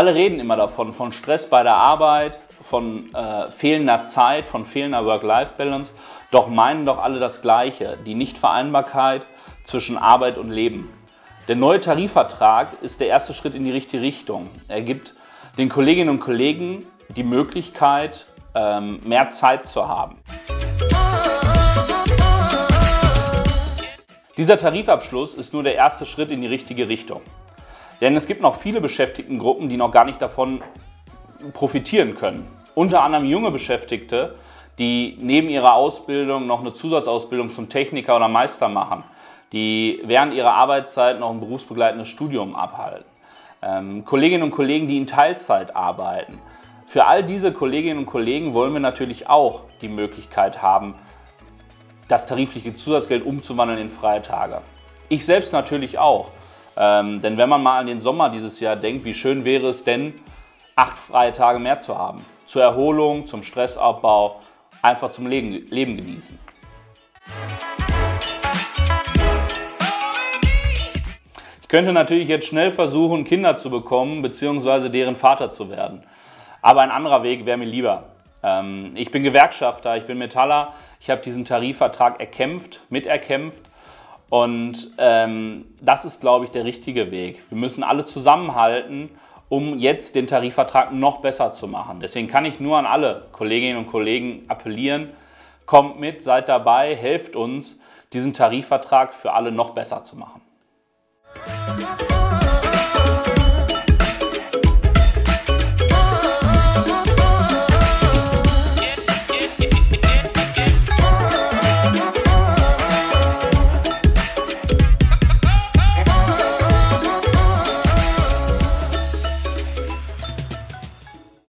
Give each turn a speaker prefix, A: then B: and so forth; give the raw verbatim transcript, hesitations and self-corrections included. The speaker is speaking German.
A: Alle reden immer davon, von Stress bei der Arbeit, von äh, fehlender Zeit, von fehlender Work-Life-Balance. Doch meinen doch alle das Gleiche, die Nichtvereinbarkeit zwischen Arbeit und Leben. Der neue Tarifvertrag ist der erste Schritt in die richtige Richtung. Er gibt den Kolleginnen und Kollegen die Möglichkeit, ähm, mehr Zeit zu haben. Dieser Tarifabschluss ist nur der erste Schritt in die richtige Richtung. Denn es gibt noch viele Beschäftigtengruppen, die noch gar nicht davon profitieren können. Unter anderem junge Beschäftigte, die neben ihrer Ausbildung noch eine Zusatzausbildung zum Techniker oder Meister machen, die während ihrer Arbeitszeit noch ein berufsbegleitendes Studium abhalten. Ähm, Kolleginnen und Kollegen, die in Teilzeit arbeiten. Für all diese Kolleginnen und Kollegen wollen wir natürlich auch die Möglichkeit haben, das tarifliche Zusatzgeld umzuwandeln in freie Tage. Ich selbst natürlich auch. Ähm, denn wenn man mal an den Sommer dieses Jahr denkt, wie schön wäre es denn, acht freie Tage mehr zu haben. Zur Erholung, zum Stressabbau, einfach zum Leben, Leben genießen. Ich könnte natürlich jetzt schnell versuchen, Kinder zu bekommen bzw. deren Vater zu werden. Aber ein anderer Weg wäre mir lieber. Ähm, ich bin Gewerkschafter, ich bin Metaller, ich habe diesen Tarifvertrag erkämpft, miterkämpft. Und ähm, das ist, glaube ich, der richtige Weg. Wir müssen alle zusammenhalten, um jetzt den Tarifvertrag noch besser zu machen. Deswegen kann ich nur an alle Kolleginnen und Kollegen appellieren, kommt mit, seid dabei, helft uns, diesen Tarifvertrag für alle noch besser zu machen.